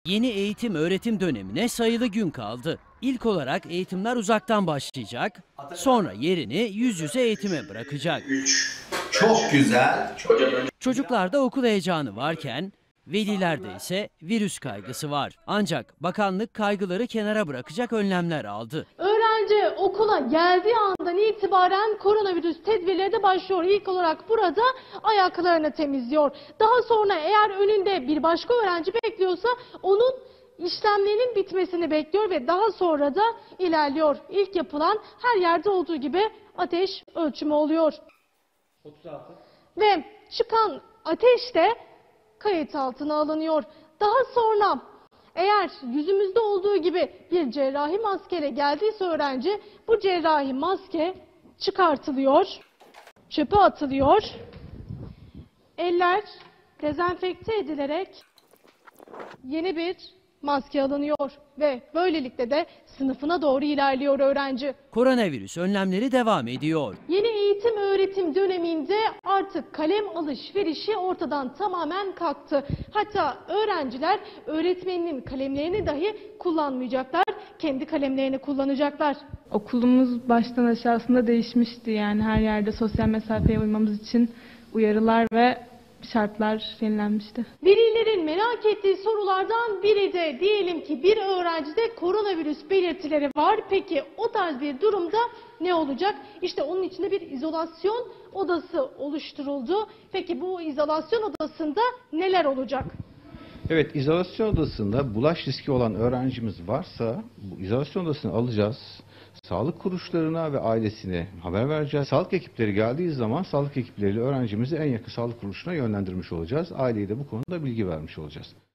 Yeni eğitim öğretim dönemine sayılı gün kaldı. İlk olarak eğitimler uzaktan başlayacak, sonra yerini yüz yüze eğitime bırakacak. Çok güzel. Çocuklarda okul heyecanı varken, velilerde ise virüs kaygısı var. Ancak bakanlık kaygıları kenara bırakacak önlemler aldı. Öğrenci okula geldiği andan itibaren koronavirüs tedbirleri de başlıyor. İlk olarak burada ayaklarını temizliyor. Daha sonra eğer önünde bir başka öğrenci bekliyorsa onun işlemlerinin bitmesini bekliyor ve daha sonra da ilerliyor. İlk yapılan her yerde olduğu gibi ateş ölçümü oluyor. 36. Ve çıkan ateş de kayıt altına alınıyor. Daha sonra eğer yüzümüzde olduğu gibi bir cerrahi maskeyle geldiyse öğrenci, bu cerrahi maske çıkartılıyor, çöpe atılıyor, eller dezenfekte edilerek yeni bir maske alınıyor ve böylelikle de sınıfına doğru ilerliyor öğrenci. Koronavirüs önlemleri devam ediyor. Yeni eğitim öğretim döneminde artık kalem alışverişi ortadan tamamen kalktı. Hatta öğrenciler öğretmeninin kalemlerini dahi kullanmayacaklar, kendi kalemlerini kullanacaklar. Okulumuz baştan aşağısında değişmişti, yani her yerde sosyal mesafeye uymamız için uyarılar ve şartlar yenilenmişti. Velilerin merak ettiği sorulardan biri de diyelim ki bir öğrencide koronavirüs belirtileri var. Peki o tarz bir durumda ne olacak? İşte onun içinde bir izolasyon odası oluşturuldu. Peki bu izolasyon odasında neler olacak? Evet, izolasyon odasında bulaş riski olan öğrencimiz varsa bu izolasyon odasını alacağız. Sağlık kuruluşlarına ve ailesine haber vereceğiz. Sağlık ekipleri geldiği zaman sağlık ekipleriyle öğrencimizi en yakın sağlık kuruluşuna yönlendirmiş olacağız. Aileye de bu konuda bilgi vermiş olacağız.